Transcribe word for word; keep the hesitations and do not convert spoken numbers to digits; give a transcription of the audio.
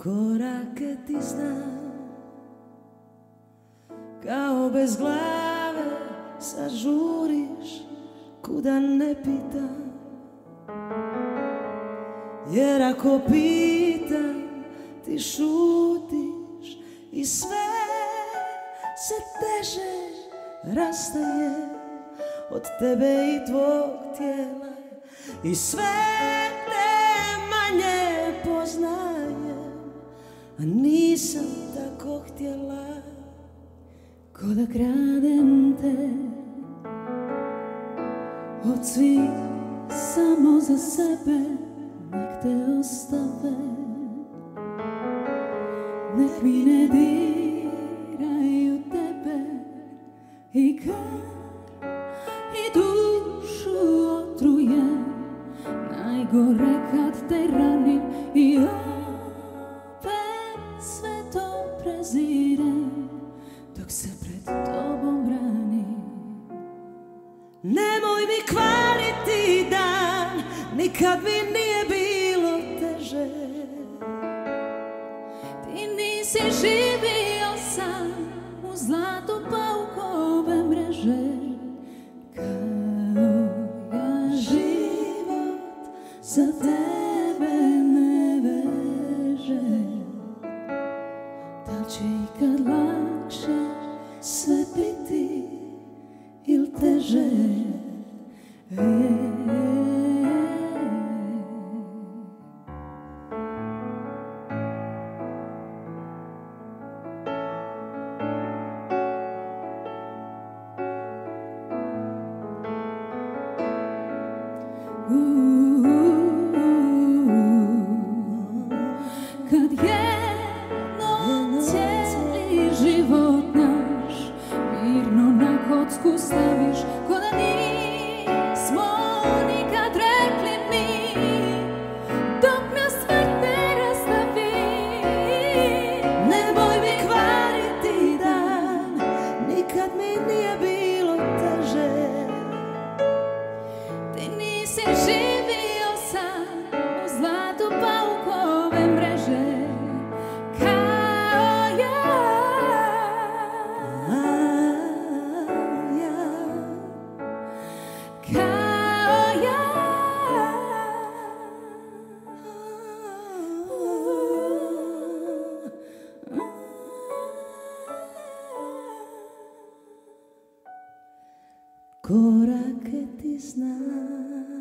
Korake ti znam, kao bez glave sažuriš kuda ne pitam. Jer ako pitam, ti šutiš i sve se teže rastaje od tebe i tvog tijela. I sve te manje poznajem, a nisam tako htjela. Ko da kradem te od svih samo za sebe, nek te ostave, nek mi ne diraju tebe i krv i dušu otrujem. Najgore kad te ranim i opet sve to prezirem dok se pred tobom branim. Nemoj mi kvariti dan, nikad mi nije bilo teže. Ti nisi živio sam u zlatu paukove mreže. Kao ja život za tebe ne veže. Da li će ikad lakše sve biti ili teže? Kad jednom cijeli život naš mirno na kocku staviš, ko da nismo nikad rekli ni, dok nas smrt ne rastavi. Nemoj mi kvariti dan, nikad mi nije bilo teže. Ti nisi živio sam u zlatu paukove mreže. Kao ja, kao ja. Korake ti znam.